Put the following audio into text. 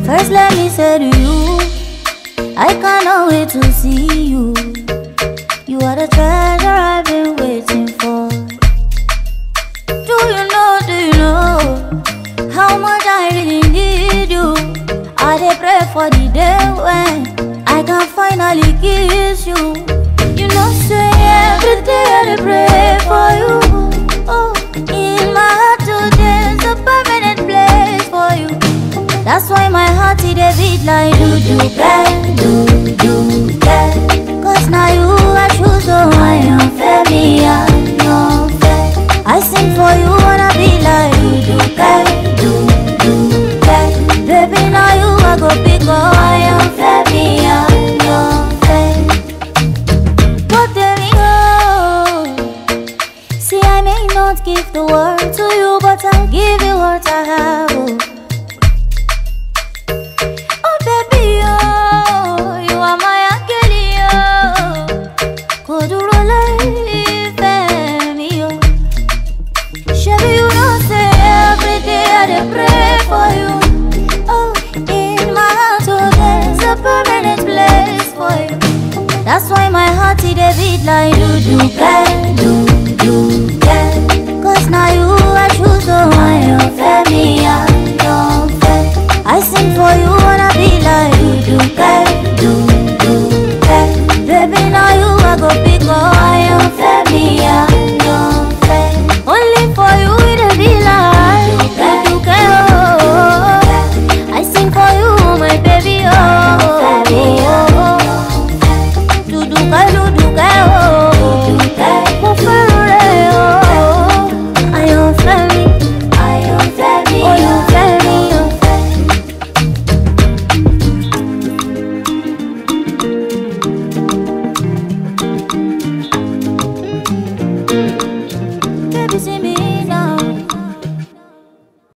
First let me say to you, I cannot wait to see you. You are the treasure I've been waiting for. Do you know how much I really need you? I dey pray for the day when I can finally kiss you. You know say every day I dey pray for you. Oh, in my heart today's a permanent place for you. That's why my heart it dey beat like do do bang do